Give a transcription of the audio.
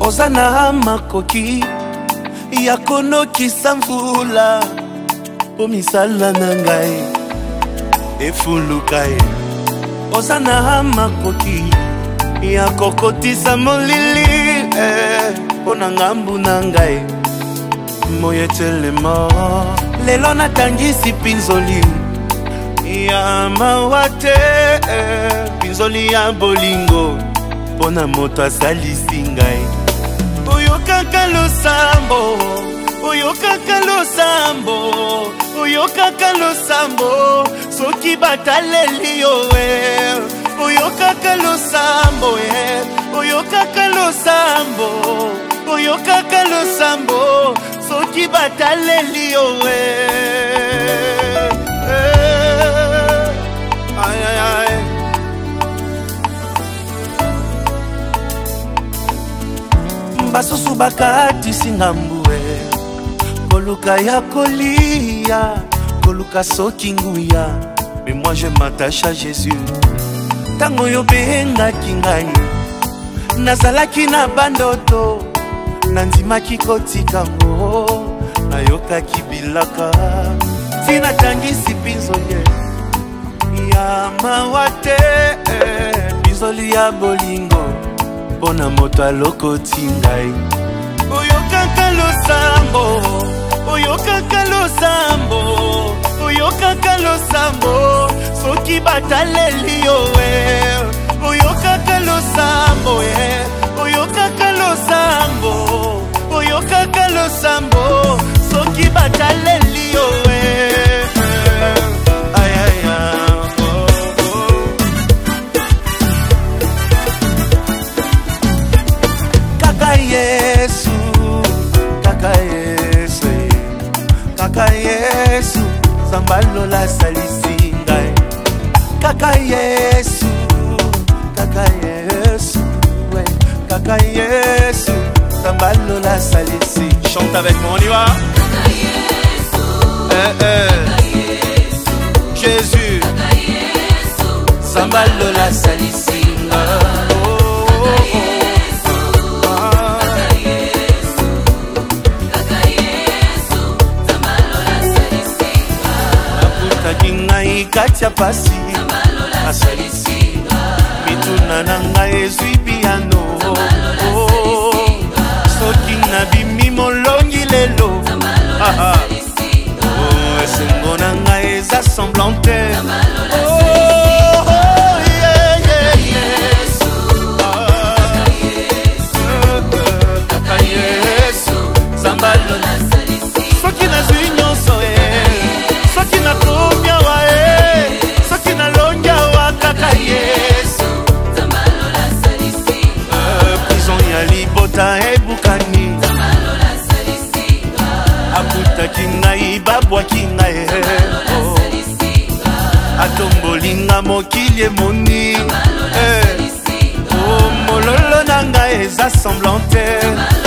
Ozana makoki ya konokisa mvula po misala na ngai efuluka ye. Ozana makoki ya kokotisa molili po na ngambu na ngai moyetelema. Lelo natangisi pinzoli ya mawate pinzoli ya bolingo pona moto asalisi ngai. Oyo kaka losambo, oyo kaka losambo, oyo kaka losambo, soki bataleli yo oyo kaka losambo oyo kaka losambo, oyo kaka losambo, soki bataleli yo ay ay ay. Basusu bakati singambue koluka ya kolia, koluka soki nguya. Mais moi je m'attache à Jésus. Tango yo bengaki ngai nazalaki na bandoto nandimaki kotikango nayokaki bilaka tina tangisi pinzoli ya mawate pinzoli ya bolingo pona moto alokoti ngai. Oyo kaka losambo, oyo kaka losambo, oyo kaka losambo, soki bataleli yo oyo kaka losambo oyo kaka losambo, oyo kaka losambo, soki bataleli yo ay ay ay. Yesu, kaka Yesu, kaka Yesu, Zambalo la salisi ngai. Kaka Yesu, kaka Yesu, ouais, kaka Yesu, Zambalo la salisi. Chante avec moi, on y va. Kaka Yesu, kaka Yesu, Jésus, kaka Yesu, Zambalo la salisi ngai. Katia pasi asalisi mituna nanga ezwi piano soki na bimi molongi lelo esengo nanga eza semblante. Kaka Yesu, Zambalo la salisi. Soki nazwi nyonso soki nakomia wa soki nalongia wa kaka Yesu, Zambalo la salisi. Prison ya libota ebukani, Zambalo la salisi. Akutaki ngai babwaki ngai atombolinga mokili emoni mololo na ngai eza semblante.